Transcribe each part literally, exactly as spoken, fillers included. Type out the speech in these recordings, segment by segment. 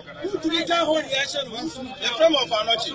to the whole reaction the frame of Anochi.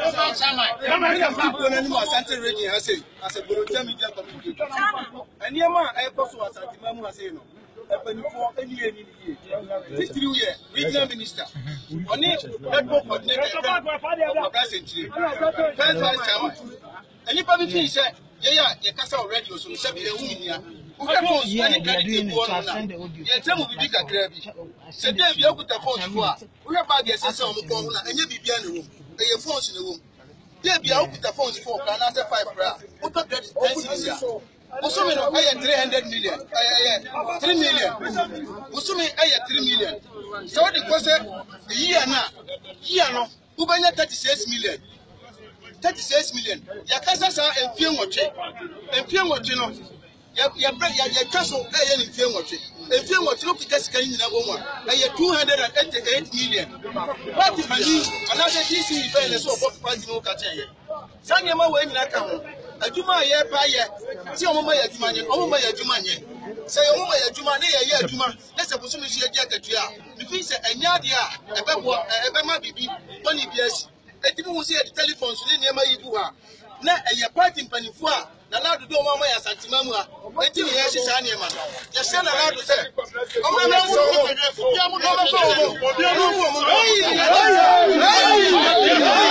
Asante region has said as a Burundi media community. And Yama Airport was at Timamu Haseno. For any year, three year regional minister. Only network coordinator of present first vice chairman. And you probably think said, yeah, your castle already was on the seven year. Who can force any candidate one? Yeah, tell me big a grabby. Said there, you put a phone for. We have about the assessor on the corner, and you be behind the room. And your phones in the room. There be out with the phones for and after five crowd. What up that is Usumi no aya three hundred million. Aya three million. Usumi aya three million. So the cost year na year no ubanya thirty-six million. thirty-six million. Ya kasa sa enfie nwoche. Enfie nwoche no. Ya ya ya ya kaso aya enfie nwoche. Enfie nwoche no pita sika nyina wo nwa. Aya two hundred eighty-eight million. What is money? Another D C be so about party no ka che. Sanya ma we nyina ka ho. Aduma ye pa ye ti omoma ye aduma nye omoma ye aduma nye se omoma ye aduma ne ye ye aduma na se boso me ye akatua me fi se anya de a ebebo ebema bibi woni biasi etimi wo se ye telephone so ne niam yi bu ha na eye party mpanifo a na na dodo omoma ye Asante Mamu a etimi ye hye sa niam ye se na na do se omoma me so ya mu do so obi onu wo mo